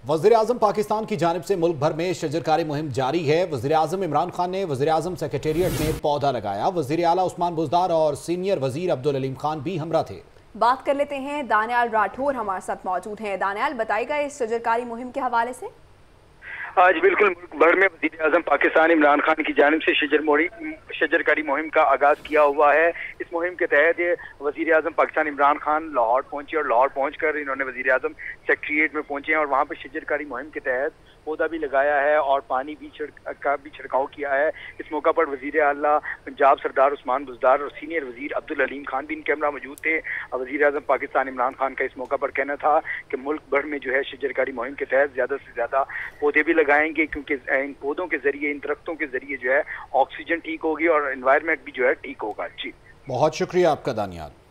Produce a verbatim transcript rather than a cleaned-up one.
वज़ीर-ए-आज़म पाकिस्तान की जानिब से मुल्क भर में शजरकारी मुहिम जारी है। वज़ीर-ए-आज़म इमरान खान ने वज़ीर-ए-आज़म सेक्रेटेरिएट में पौधा लगाया। वज़ीर आला उस्मान बुज़दार और सीनियर वज़ीर अब्दुल अलीम खान भी हमरा थे। बात कर लेते हैं, दानियाल राठौर हमारे साथ मौजूद हैं। दानियाल, बताइएगा इस शजरकारी मुहिम के हवाले से। आज बिल्कुल मुल्क भर में वज़ीर आज़म पाकिस्तान इमरान खान की जानिब से शजर मोड़ी शजरकारी मुहिम का आगाज किया हुआ है। इस मुहिम के तहत वज़ीर आज़म पाकिस्तान इमरान खान लाहौर पहुंचे और लाहौर पहुंचकर इन्होंने वज़ीर आज़म सेक्रेटेरिएट में पहुंचे और वहां पर शजरकारी मुहिम के तहत पौधा भी लगाया है और पानी भी का भी छिड़काव किया है। इस मौका पर वज़ीर आला पंजाब सरदार उस्मान बुज़दार और सीनियर वज़ीर अब्दुल अलीम खान भी इनके हमरा मौजूद थे। वज़ीर आज़म पाकिस्तान इमरान खान का इस मौका पर कहना था कि मुल्क भर में जो है शजरकारी मुहिम के तहत ज़्यादा से ज़्यादा पौधे भी लगाएंगे, क्योंकि इन पौधों के जरिए, इन दरख्तों के जरिए जो है ऑक्सीजन ठीक होगी और एनवायरनमेंट भी जो है ठीक होगा। जी, बहुत शुक्रिया आपका दानियाल।